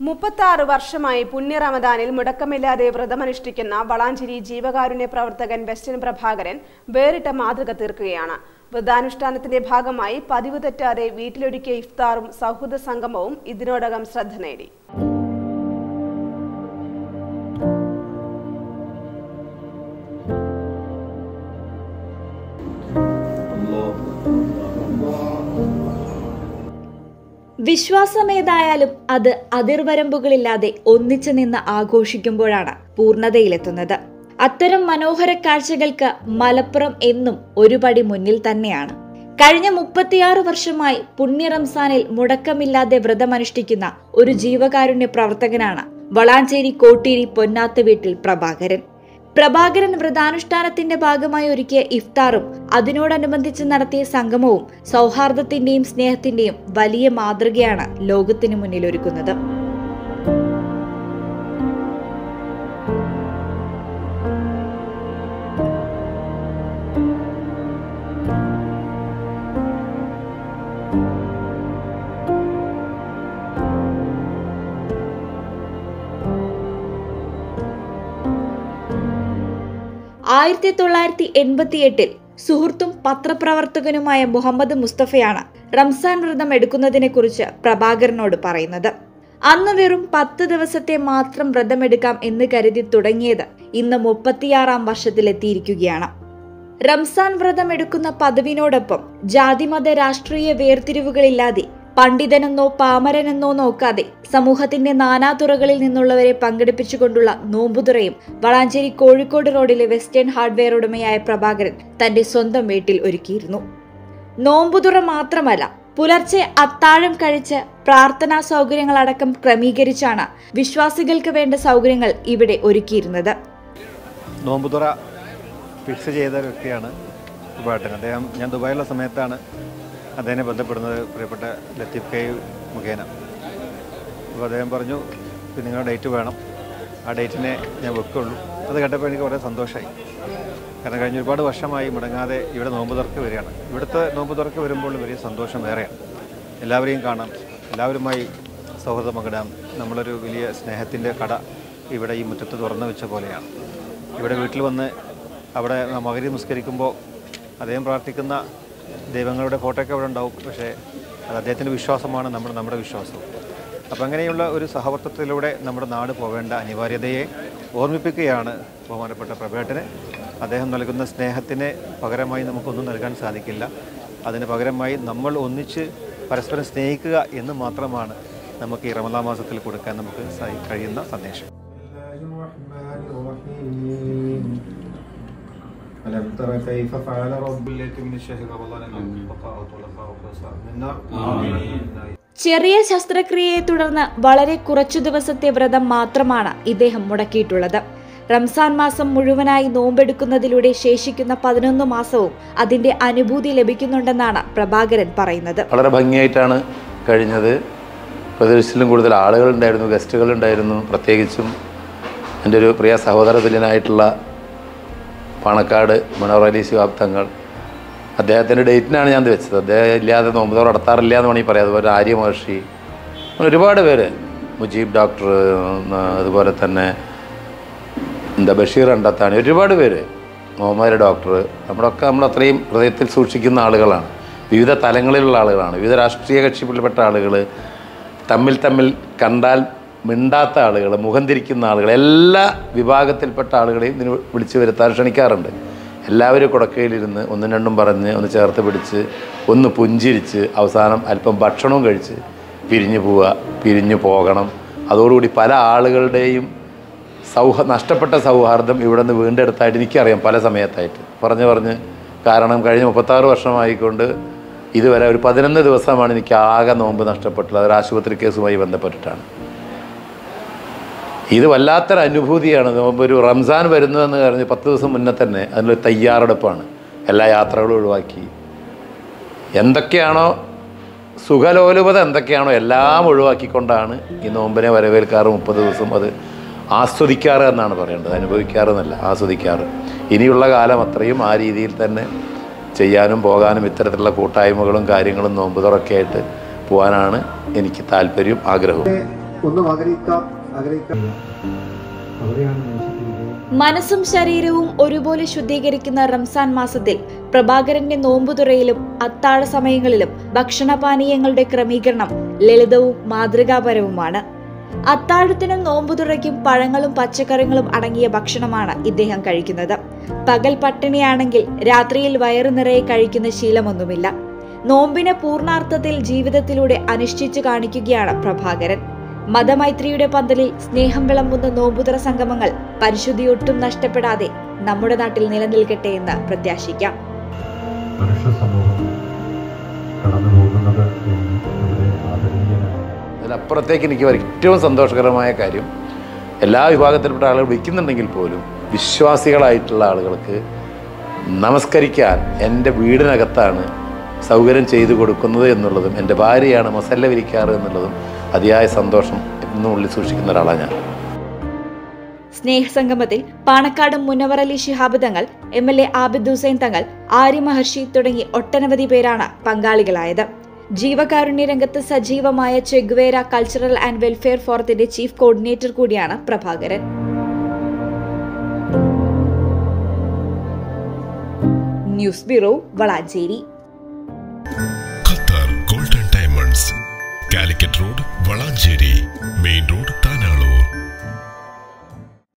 36 വർഷമായി പുണ്യ റമദാനിൽ മുടക്കമില്ലാതെ വ്രതമനുഷ്ഠിക്കുന്ന വളാഞ്ചേരി ജീവകാരുണ്യ പ്രവർത്തകൻ വെസ്റ്റൻ പ്രഭാകരൻ വേറിട്ട മാതൃക തീർക്കുകയാണ്. വ്രതാനുഷ്ഠാനത്തിന്റെ ഭാഗമായി പതിവ് തെറ്റാതെ വീട്ടിലൊരുക്കിയ ഇഫ്താറും സൗഹൃദ സംഗമവും ഇതിനോടകം ശ്രദ്ധ നേടി. വിശ്വാസമേതായാലും അത് അതിർവരമ്പുകളില്ലാതെ ഒന്നിച്ചു നിന്ന് ആഘോഷിക്കുമ്പോഴാണ് പൂർണ്ണതയിലെത്തുന്നത്. അത്തരം മനോഹര കാഴ്ചകൾക്ക് മലപ്പുറം എന്നും ഒരു പടി മുന്നിൽ തന്നെയാണ്. കഴിഞ്ഞ 36 വർഷമായി പുണ്യ റംസാനിൽ മുടക്കമില്ലാതെ വ്രതമനുഷ്ഠിക്കുന്ന ഒരു ജീവകാരുണ്യ പ്രവർത്തകനാണ് വളാഞ്ചേരി കോട്ടീരി പൊന്നാത്ത് വീട്ടിൽ പ്രഭാകരൻ വ്രതാനുഷ്ഠാനത്തിന്റെ ഭാഗമായി ഒരുക്കിയ ഇഫ്താറും അതിനോടനുബന്ധിച്ച് നടത്തിയ സംഗമവും സൗഹാർദ്ദത്തിന്റെയും സ്നേഹത്തിന്റെയും വലിയ മാതൃകയാണ് ലോകത്തിനു മുന്നിൽ ഒരുക്കുന്നത്. ആയിരത്തി 1988 സുഹൃത്തും പത്രപ്രവർത്തകനുമായ മുഹമ്മദ് മുസ്തഫയാണ് റംസാൻ വ്രതം എടുക്കുന്നതിനെ കുറിച്ച് പ്രഭാകരനോട് പറയുന്നത്. അന്ന് വെറും 10 ദിവസത്തെ മാത്രം വ്രതമെടുക്കാം എന്ന് കരുതി തുടങ്ങിയത് ഇന്ന് 36ാം വർഷത്തിലെത്തിയിരിക്കുകയാണ്. റംസാൻ വ്രതം എടുക്കുന്ന പതിവിനോടൊപ്പം ജാതിമത രാഷ്ട്രീയ വേർതിരിവുകളില്ലാതെ പണ്ഡിതനെന്നോ പാമരനെന്നോ നോക്കാതെ സമൂഹത്തിന്റെ നാനാതുറകളിൽ നിന്നുള്ളവരെ പങ്കെടുപ്പിച്ചുകൊണ്ടുള്ള നോമ്പുതുറയും വളാഞ്ചേരി കോഴിക്കോട് റോഡിലെ വെസ്റ്റേൺ ഹാർഡ്വെയർ ഉടമയായ പ്രഭാകരൻ തന്റെ സ്വന്തം വീട്ടിൽ ഒരുക്കിയിരുന്നു. നോമ്പുതുറ മാത്രമല്ല, പുലർച്ചെ അത്താഴം കഴിച്ച് പ്രാർത്ഥനാ സൗകര്യങ്ങളടക്കം ക്രമീകരിച്ചാണ് വിശ്വാസികൾക്ക് വേണ്ട സൗകര്യങ്ങൾ ഇവിടെ ഒരുക്കിയിരുന്നത്. നോമ്പുതുറ ഫിക്സ് ചെയ്ത വ്യക്തിയാണ് അദ്ദേഹം. ഞാൻ ദുബായിലുള്ള സമയത്താണ് അദ്ദേഹനെ ബന്ധപ്പെടുന്നത്, പ്രിയപ്പെട്ട ലത്തീഫ് കെ മുഖേന. അപ്പോൾ അദ്ദേഹം പറഞ്ഞു, നിങ്ങളുടെ ഡേറ്റ് വേണം, ആ ഡേറ്റിനെ ഞാൻ വെക്കുള്ളൂ. അത് കേട്ടപ്പോൾ എനിക്ക് വളരെ സന്തോഷമായി. കാരണം കഴിഞ്ഞ ഒരുപാട് വർഷമായി മുടങ്ങാതെ ഇവിടെ നോമ്പ് തുറക്ക് വരികയാണ്. ഇവിടുത്തെ നോമ്പ് തുറക്ക് വരുമ്പോൾ വലിയ സന്തോഷം വേറെയാണ്. എല്ലാവരെയും കാണാം, എല്ലാവരുമായി സൗഹൃദം പങ്കിടാം. നമ്മളൊരു വലിയ സ്നേഹത്തിൻ്റെ കട ഇവിടെ ഈ മുറ്റത്ത് തുറന്നു വെച്ച പോലെയാണ്. ഇവിടെ വീട്ടിൽ വന്ന് അവിടെ മഗ്‌രിബ് നിസ്കരിക്കുമ്പോൾ അദ്ദേഹം പ്രാർത്ഥിക്കുന്ന ദൈവങ്ങളുടെ ഫോട്ടോയൊക്കെ അവിടെ ഉണ്ടാവും. പക്ഷേ അത് അദ്ദേഹത്തിൻ്റെ വിശ്വാസമാണ്, നമ്മുടെ വിശ്വാസവും. അപ്പം അങ്ങനെയുള്ള ഒരു സഹവർത്തത്തിലൂടെ നമ്മുടെ നാട് പോവേണ്ട അനിവാര്യതയെ ഓർമ്മിപ്പിക്കുകയാണ് ബഹുമാനപ്പെട്ട പ്രഭേട്ടന്. അദ്ദേഹം നൽകുന്ന സ്നേഹത്തിന് പകരമായി നമുക്കൊന്നും നൽകാൻ സാധിക്കില്ല. അതിന് പകരമായി നമ്മൾ ഒന്നിച്ച് പരസ്പരം സ്നേഹിക്കുക എന്ന് മാത്രമാണ് നമുക്ക് ഈ റമദാൻ മാസത്തിൽ കൊടുക്കാൻ നമുക്ക് കഴിയുന്ന സന്ദേശം. ചെറിയ ശസ്ത്രക്രിയയെ തുടർന്ന് വളരെ കുറച്ചു ദിവസത്തെ വ്രതം മാത്രമാണ് ഇദ്ദേഹം മുടക്കിയിട്ടുള്ളത്. റംസാൻ മാസം മുഴുവനായി നോമ്പെടുക്കുന്നതിലൂടെ ശേഷിക്കുന്ന 11 മാസവും അതിന്റെ അനുഭൂതി ലഭിക്കുന്നുണ്ടെന്നാണ് പ്രഭാകരൻ പറയുന്നത്. വളരെ ഭംഗിയായിട്ടാണ് കഴിഞ്ഞത്. പ്രദേശത്തിലും കൂടുതൽ ആളുകളുണ്ടായിരുന്നു, ഗസ്റ്റുകളുണ്ടായിരുന്നു. പ്രത്യേകിച്ചും എൻ്റെ ഒരു പ്രിയ സഹോദര തുല്യനായിട്ടുള്ള പാണക്കാട് മുനവർ അലി ശിഹാബ് തങ്ങൾ, അദ്ദേഹത്തിൻ്റെ ഡേറ്റിനാണ് ഞാൻ വെച്ചത്. അദ്ദേഹം ഇല്ലാതെ നോമ്പ് തുറ നടത്താറില്ല എന്ന് വേണമെങ്കിൽ പറയാം. അതുപോലെ ആര്യ മഹർഷി, ഒരുപാട് പേര്, മുജീബ് ഡോക്ടർ, അതുപോലെ തന്നെ ബഷീർ അണ്ടത്താണി, ഒരുപാട് പേര്, മുഹമ്മദ് ഡോക്ടർ, നമ്മൾ അത്രയും ഹൃദയത്തിൽ സൂക്ഷിക്കുന്ന ആളുകളാണ്. വിവിധ തലങ്ങളിലുള്ള ആളുകളാണ്. വിവിധ രാഷ്ട്രീയ കക്ഷിയിൽപ്പെട്ട ആളുകൾ, തമ്മിൽ കണ്ടാൽ മിണ്ടാത്ത ആളുകൾ, മുഖം തിരിക്കുന്ന ആളുകൾ, എല്ലാ വിഭാഗത്തിൽപ്പെട്ട ആളുകളെയും ഇതിന് വിളിച്ചു വരുത്താൻ ക്ഷണിക്കാറുണ്ട്. എല്ലാവരും കുടക്കയിലിരുന്ന് ഒന്നും രണ്ടും പറഞ്ഞ് ഒന്ന് ചേർത്ത് പിടിച്ച് ഒന്ന് പുഞ്ചിരിച്ച് അവസാനം അല്പം ഭക്ഷണവും കഴിച്ച് പിരിഞ്ഞു പോകണം. അതോടുകൂടി പല ആളുകളുടെയും നഷ്ടപ്പെട്ട സൗഹാർദ്ദം ഇവിടെ നിന്ന് വീണ്ടെടുത്തായിട്ട് എനിക്കറിയാം. പല സമയത്തായിട്ട് പറഞ്ഞ് കാരണം കഴിഞ്ഞ 36 വർഷമായിക്കൊണ്ട് ഇതുവരെ ഒരു 11 ദിവസമാണ് എനിക്ക് ആകെ നോമ്പ് നഷ്ടപ്പെട്ടുള്ളത്. അതൊരു ആശുപത്രി കേസുമായി ബന്ധപ്പെട്ടിട്ടാണ്. ഇത് വല്ലാത്തൊരു അനുഭൂതിയാണ്. ഒരു റംസാൻ വരുന്നതെന്ന് പറഞ്ഞ് 10 ദിവസം മുന്നേ തന്നെ അതിനൊരു തയ്യാറെടുപ്പാണ്. എല്ലാ യാത്രകളും ഒഴിവാക്കി, എന്തൊക്കെയാണോ സുഖലോലുപത എന്തൊക്കെയാണോ എല്ലാം ഒഴിവാക്കിക്കൊണ്ടാണ് ഈ നോമ്പിനെ വരവേൽക്കാറ്. 30 ദിവസം അത് ആസ്വദിക്കാറ് എന്നാണ് പറയേണ്ടത്, അനുഭവിക്കാറ് എന്നല്ല, ആസ്വദിക്കാറ്. ഇനിയുള്ള കാലം അത്രയും ആ രീതിയിൽ തന്നെ ചെയ്യാനും പോകാനും ഇത്തരത്തിലുള്ള കൂട്ടായ്മകളും കാര്യങ്ങളും നോമ്പ് തുറക്കെയായിട്ട് പോകാനാണ് എനിക്ക് താല്പര്യവും ആഗ്രഹവും. ഒന്നും ആഗ്രഹിക്കാം. മനസ്സും ശരീരവും ഒരുപോലെ ശുദ്ധീകരിക്കുന്ന റംസാൻ മാസത്തിൽ പ്രഭാകരന്റെ നോമ്പുതുറയിലും അത്താഴ സമയങ്ങളിലും ഭക്ഷണപാനീയങ്ങളുടെ ക്രമീകരണം ലളിതവും മാതൃകാപരവുമാണ്. അത്താഴത്തിനും നോമ്പുതുറയ്ക്കും പഴങ്ങളും പച്ചക്കറികളും അടങ്ങിയ ഭക്ഷണമാണ് ഇദ്ദേഹം കഴിക്കുന്നത്. പകൽ പട്ടിണിയാണെങ്കിൽ രാത്രിയിൽ വയറു നിറയെ കഴിക്കുന്ന ശീലമൊന്നുമില്ല. നോമ്പിനെ പൂർണ്ണാർത്ഥത്തിൽ ജീവിതത്തിലൂടെ അനുഷ്ഠിച്ചു കാണിക്കുകയാണ് പ്രഭാകരൻ. മതമൈത്രിയുടെ പന്തലിൽ സ്നേഹം വിളമ്പുന്ന നോമ്പുതുറ സംഗമങ്ങൾ പരിശുദ്ധിയൊട്ടും നഷ്ടപ്പെടാതെ നമ്മുടെ നാട്ടിൽ നിലനിൽക്കട്ടെ എന്ന് പ്രത്യാശിക്കാം. അതിലപ്പുറത്തേക്ക് എനിക്ക് ഏറ്റവും സന്തോഷകരമായ കാര്യം, എല്ലാ വിഭാഗത്തിൽപ്പെട്ട ആളുകൾ വിളിക്കുന്നുണ്ടെങ്കിൽ പോലും വിശ്വാസികളായിട്ടുള്ള ആളുകൾക്ക് നമസ്കരിക്കാൻ എൻ്റെ വീടിനകത്താണ് സൗകര്യം ചെയ്തു കൊടുക്കുന്നത് എന്നുള്ളതും, എൻ്റെ ഭാര്യയാണ് മസല്ല വിരിക്കാറ് എന്നുള്ളതും അതിയായ സന്തോഷം എന്നും ഉള്ളിൽ സൂക്ഷിക്കുന്ന ഒരാളാണ് ഞാൻ. സ്നേഹസംഗമത്തിൽ പാണക്കാട് മുനവർ അലി ശിഹാബ് തങ്ങൾ, MLA ആബിദ് ഹുസൈൻ തങ്ങൾ, ആര്യ മഹർഷി തുടങ്ങി ഒട്ടനവധി പേരാണ് പങ്കാളികളായത്. ജീവകാരുണ്യ രംഗത്ത് സജീവമായ ചെഗ്വേര കൾച്ചറൽ ആൻഡ് വെൽഫെയർ ഫോറത്തിന്റെ ചീഫ് കോർഡിനേറ്റർ കൂടിയാണ് Prabhakaran. News bureau, Valanchery. Qatar golden diamonds, Calicut road, Valanchery main road, Tanalur.